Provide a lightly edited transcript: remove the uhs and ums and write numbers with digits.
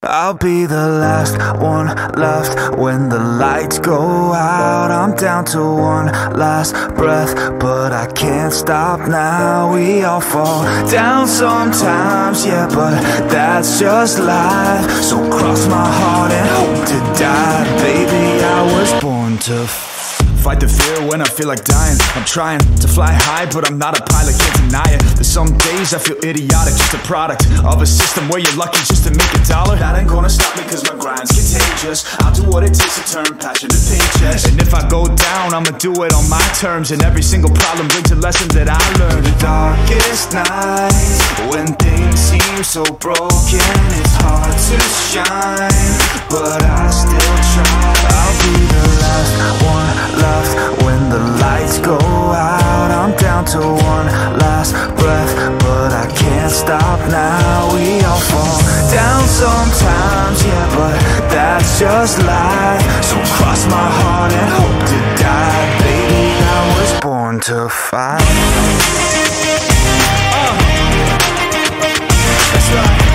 I'll be the last one left when the lights go out. I'm down to one last breath, but I can't stop now. We all fall down sometimes, yeah, but that's just life. So cross my heart and hope to die. Baby, I was born to fight the fear when I feel like dying. I'm trying to fly high, but I'm not a pilot, can't deny it. There's some days I feel idiotic, just a product of a system where you're lucky just to make a dollar. That ain't gonna stop me cause my grind's contagious. I'll do what it takes to turn passion to paychecks. And if I go down, I'ma do it on my terms. And every single problem brings a lesson that I learned. The darkest nights, when things seem so broken, it's hard to shine, but I still try. I'll be the last one left when the lights go out. I'm down to one last breath, but I can't stop now. We all fall down sometimes, yeah, but that's just life. So cross my heart and hope to die. Baby, I was born to fight. That's right.